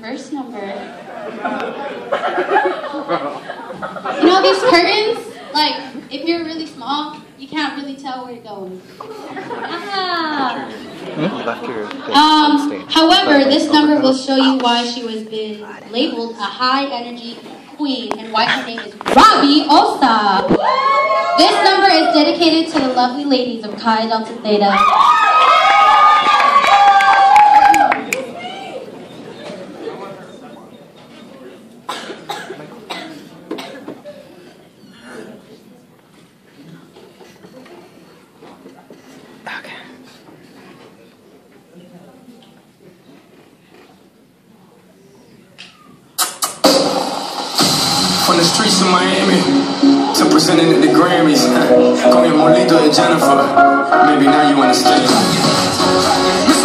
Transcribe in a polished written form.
first number. You know these curtains? Like, if you're really small, you can't really tell where you're going. However, this number will show you why she was been labeled a high energy queen and why her name is Robbie Osa. This number is dedicated to the lovely ladies of Chi Delta Theta. From the streets of Miami to presenting at the Grammys. Call me Molito and Jennifer. Maybe now you understand.